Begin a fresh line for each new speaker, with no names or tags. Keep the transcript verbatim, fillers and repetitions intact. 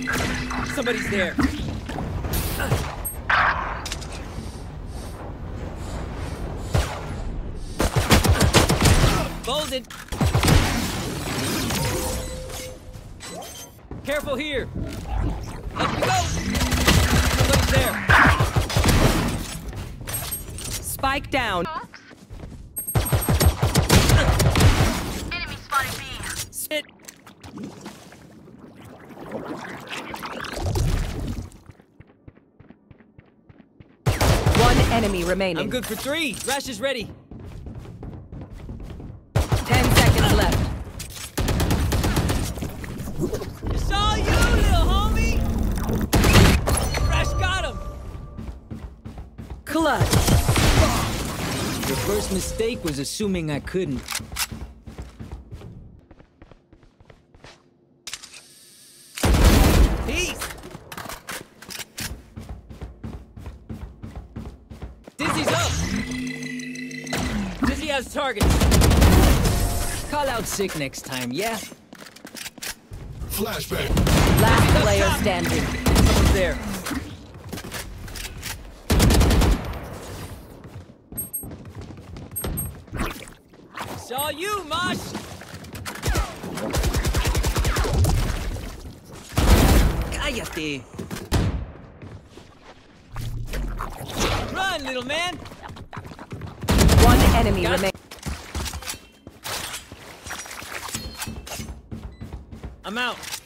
Somebody's there. Bolted. Careful here. Up we go. Somebody's there.
Spike down.
Enemy spotted B.
Sit.
One enemy remaining.
I'm good for three. Rash is ready.
Ten seconds left.
It's all you, little homie. Rash got him.
Clutch.
Your first mistake was assuming I couldn't. Peace. Dizzy's up. Dizzy has targets. Call out sick next time, yeah?
Flashback.
Last player standing.
Someone's there. It's all you, Mosh! Cállate! Run, little man!
One enemy
Got-
remaining.
I'm out.